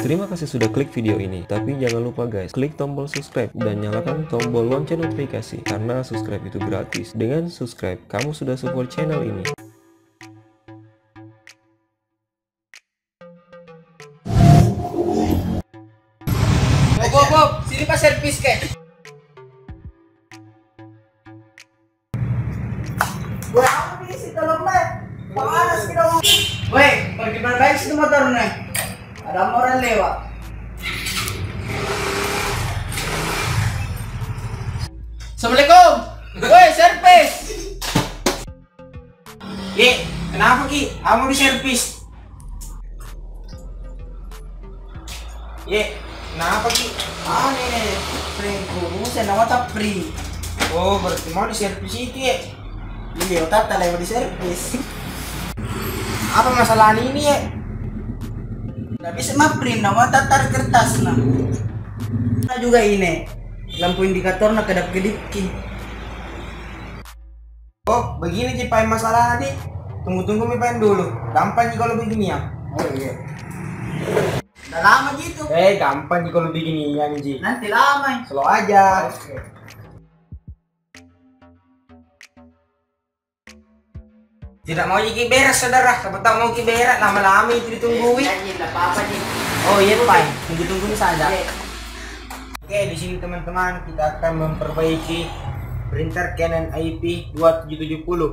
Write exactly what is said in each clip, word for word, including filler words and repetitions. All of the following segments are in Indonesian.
Terima kasih sudah klik video ini. Tapi jangan lupa guys, klik tombol subscribe dan nyalakan tombol lonceng notifikasi karena subscribe itu gratis. Dengan subscribe, kamu sudah support channel ini. Bob, Bob, Bob, sini pas servis kek. Gue apa nih si tolong deh? Panas kita mau. Weh, pergi baik sih motor nih. Ada orang lewat. Assalamualaikum. Weh, servis. Ki, kenapa Ki? Kamu di servis? Ye, kenapa Ki? Ah, nih, free saya nama tak free. Oh, berarti mau di servis itu ya? Iya, otak tak lewat di servis. Apa masalah ini ya? Nggak bisa mah print, nama tak tarik kertas nah. Nah juga ini, lampu indikator nak kedap kedip ki. Oh, begini Ki Pai masalah tadi. Tunggu-tunggu Mi Pai dulu. Gampang Ki kalau begini ya. Oh iya. Udah lama gitu. Eh, gampang Ki kalau begini ya Ji. Nanti lama. Slow aja. Oke. Tidak mau Ki beres saudara. Sebentar mau Ki beres lama-lama itu ditungguin. Tidak apa-apa nih. Oh iya Pai, tunggu-tungguin saja. Oke, di sini teman-teman kita akan memperbaiki printer Canon I P dua tujuh tujuh nol.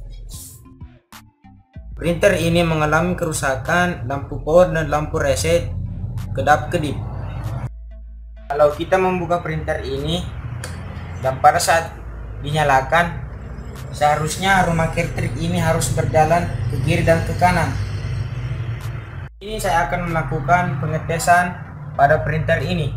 Printer ini mengalami kerusakan lampu power dan lampu reset kedap-kedip. Kalau kita membuka printer ini dan pada saat dinyalakan, seharusnya rumah elektrik ini harus berjalan ke kiri dan ke kanan. Ini saya akan melakukan pengetesan pada printer ini.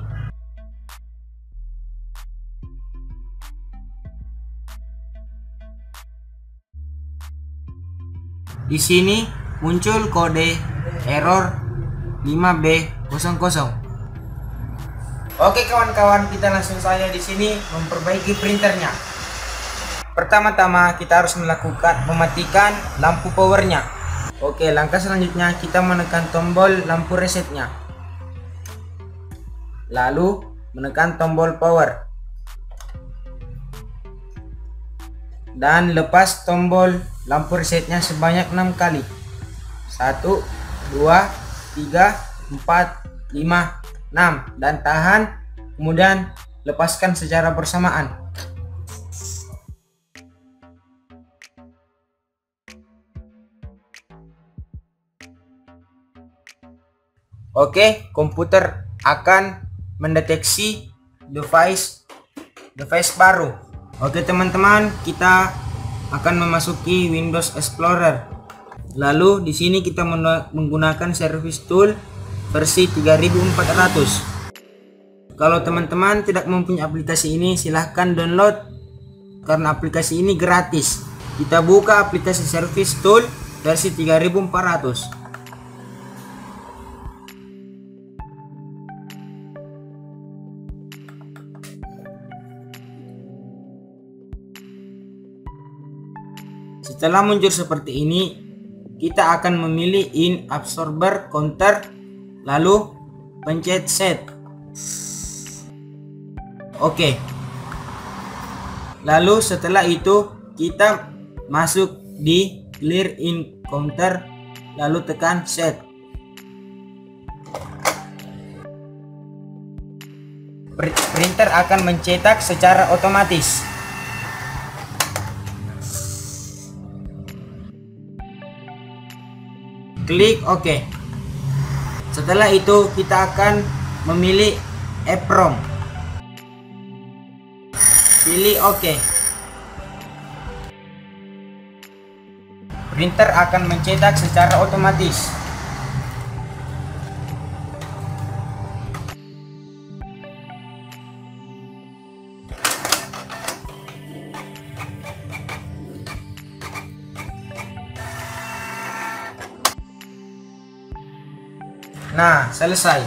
Di sini muncul kode error lima B nol nol. Oke kawan-kawan, kita langsung saja di sini memperbaiki printernya. Pertama-tama kita harus melakukan mematikan lampu powernya. Oke, langkah selanjutnya kita menekan tombol lampu resetnya. Lalu menekan tombol power. Dan lepas tombol lampu resetnya sebanyak enam kali. satu, dua, tiga, empat, lima, enam. Dan tahan, kemudian lepaskan secara bersamaan. Oke, komputer akan mendeteksi device device baru. Oke teman-teman, kita akan memasuki Windows Explorer. Lalu di sini kita menggunakan Service Tool versi tiga ribu empat ratus. Kalau teman-teman tidak mempunyai aplikasi ini, silahkan download karena aplikasi ini gratis. Kita buka aplikasi Service Tool versi tiga ribu empat ratus. Setelah muncul seperti ini, kita akan memilih in absorber counter, lalu pencet set. Oke. Lalu setelah itu kita masuk di clear in counter, lalu tekan set. Printer akan mencetak secara otomatis. Klik OK. Setelah itu kita akan memilih EEPROM. Pilih OK. Printer akan mencetak secara otomatis. Nah, selesai.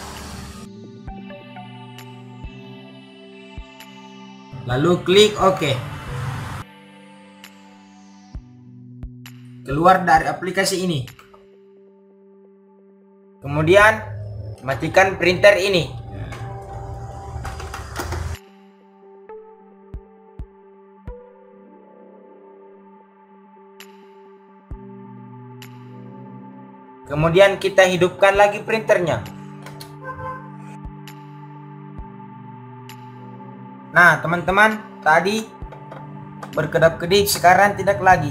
Lalu klik OK. Keluar dari aplikasi ini. Kemudian matikan printer ini. Kemudian kita hidupkan lagi printernya. Nah teman-teman, tadi berkedap-kedip, sekarang tidak lagi.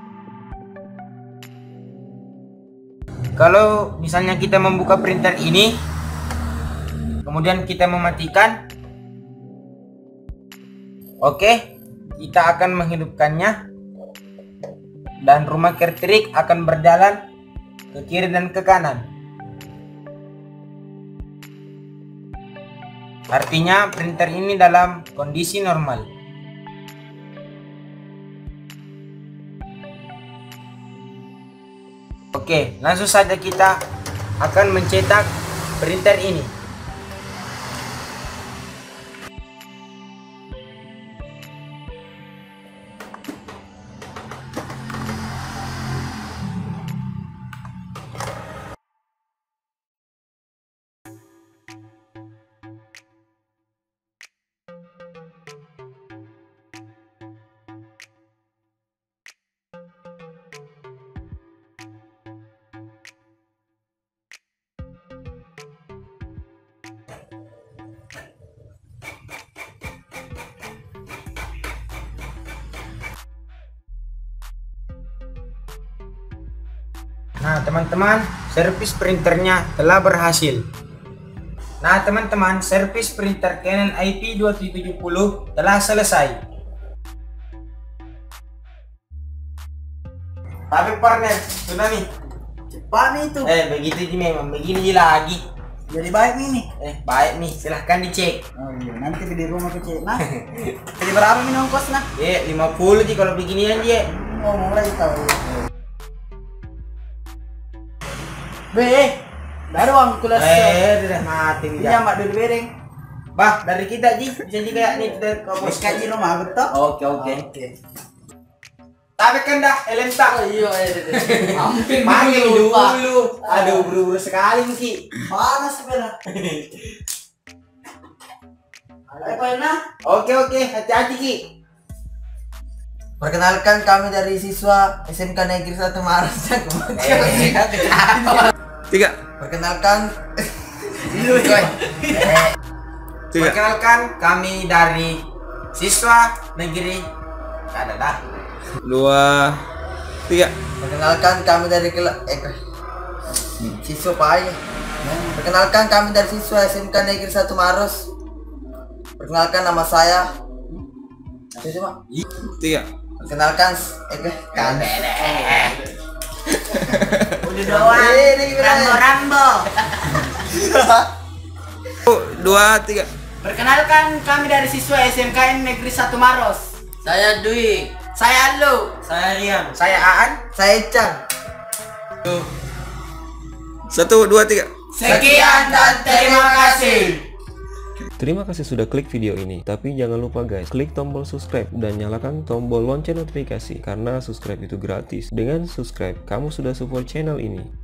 Kalau misalnya kita membuka printer ini, kemudian kita mematikan, oke, kita akan menghidupkannya, dan rumah kertrik akan berjalan ke kiri dan ke kanan. Artinya printer ini dalam kondisi normal. Oke, langsung saja kita akan mencetak printer ini. Nah teman-teman, servis printernya telah berhasil. Nah teman-teman, servis printer Canon I P dua tujuh tujuh nol telah selesai. Tapi partner, sudah nih. Cepat nih itu. Eh begitu sih memang, begini lagi. Jadi baik nih nih. Eh baik nih, silahkan dicek. Oh iya, nanti di rumah aku cek. Nah, jadi berapa nih ongkos nah? Eh lima puluh sih kalau beginian dia. Oh mulai tahu. Be, baru uang kulas. Eh sudah mati nih. Pinjam mak dulu bereng. Bah dari kita Ji, bisa juga nih kita Kau bos kaji rumah betul? Oke oke. Oke. Tapi kan dah elenta. Oh iya, iya. Hampir Panggil lupa. dulu. Aduh buru-buru sekali Ki. Mana sebenarnya? Apa nah? Oke oke, hati-hati Ki. Perkenalkan, kami dari siswa S M K Negeri satu Maros. Tiga. Perkenalkan, Tiga. Perkenalkan kami dari siswa negeri ada dah. Dua. Tiga. perkenalkan kami dari kelas eh siswa Pak. Perkenalkan kami dari siswa S M K Negeri satu Maros. Perkenalkan nama saya. Coba. Tiga. Perkenalkan eh kan. Udah doang. Rambo Rambo. Dua. Tiga. Perkenalkan kami dari siswa S M K Negeri satu Maros. Saya Dwi. Saya Lu. Saya Rian. Saya Aan. Saya Chan. Satu, dua, tiga. Sekian dan terima kasih. Terima kasih sudah klik video ini. Tapi jangan lupa guys, klik tombol subscribe dan nyalakan tombol lonceng notifikasi. Karena subscribe itu gratis. Dengan subscribe, kamu sudah support channel ini.